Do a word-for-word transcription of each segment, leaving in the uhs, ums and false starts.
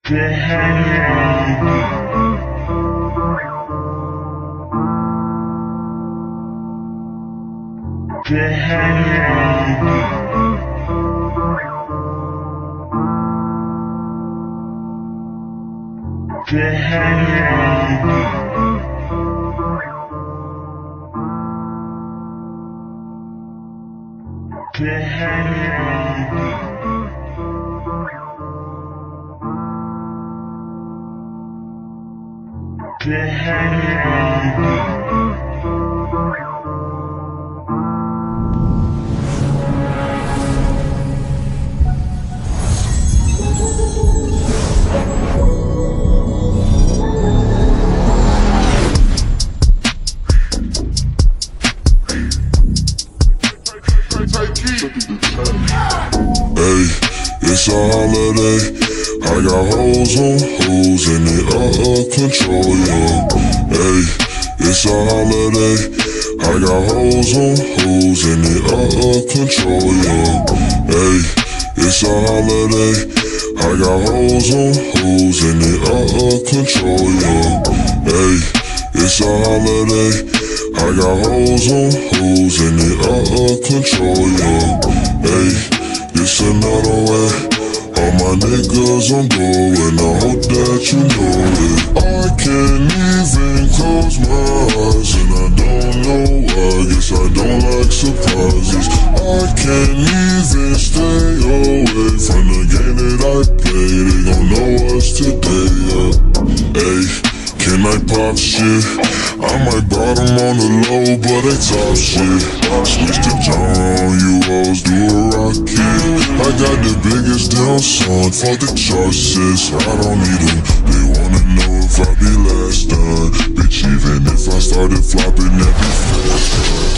It's a holiday, I got hoes on hoes and they out of control, yeah. Hey, it's a holiday, I got hoes on hoes and they out of control, yeah. Hey, it's a holiday, I got hoes on hoes and they out of control, yeah. Hey, it's a holiday, I got hoes on hoes and they out of control, yeah. Hey, it's another way. All my niggas on go and I hope that you know it. I can't even close my eyes and I don't know why. Guess I don't like surprises. I can't even stay away from the game that I play. They gon' know us today, yeah. Hey, can I pop shit? I might bottom on the low, but they top shit. Switch the genre on you, always do a rocket. I got the biggest down song, fuck the charts, I don't need them. They wanna know if I be last done. Bitch, even if I started flopping, that be fast.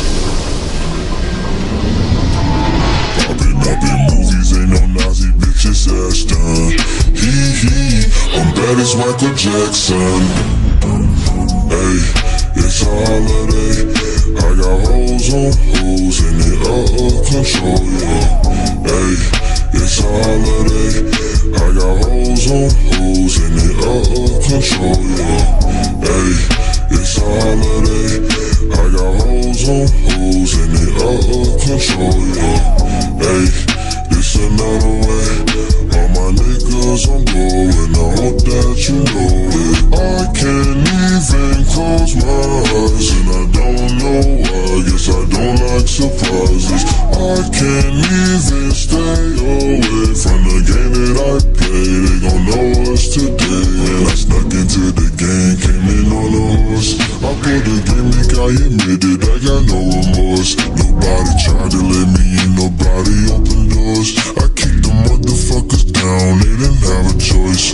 Popping up in movies, ain't no Nazi bitches ass done. Hee hee, I'm bad as Michael Jackson. Hey, it's a holiday, I got hoes on hoes and they out of control, yeah. Hey, it's a holiday, I got hoes on hoes and they out of control, yeah. Hey, it's a holiday, I got hoes on hoes and they out of control, yeah. Hey, it's another way. All my niggas on go and I hope that you know it. I can't even close my eyes and I don't know why. Guess I don't like surprises. I can't even stay away from the game that I play. They gon' know us today. When I snuck into the game, came in on a horse. I put the gimmick, I admitted I got no remorse. Nobody tried to let me in, nobody opened doors. I kicked the motherfuckers down, they didn't have a choice.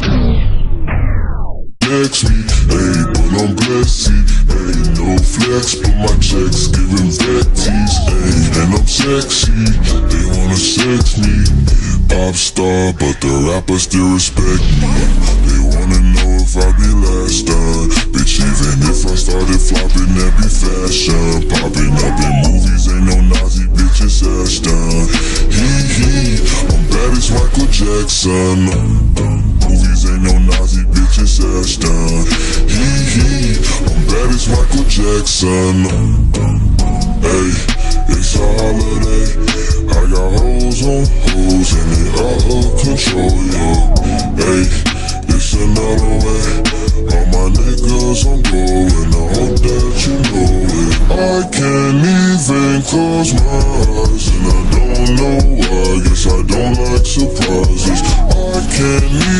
Next me, hey, but I'm blessed, hey, no flex, but my checks giving vetties, hey, and I'm sexy, they wanna sex me. Pop star, but the rappers still respect me. They wanna know if I be last done. Bitch, even if I started flopping, that be fashion. Popping up in movies, ain't no Nazi bitches ass done. Hee hee, I'm bad as Michael Jackson. Movies ain't no Nazi bitches ass done. Hee hee, I'm bad as Michael Jackson. Hey, it's a holiday, I got hoes on hoes and they out of control, yeah. Hey, it's another way. All my niggas on go and I hope that you know it. I can't even close my eyes and I don't know why. Guess I don't like surprises. I can't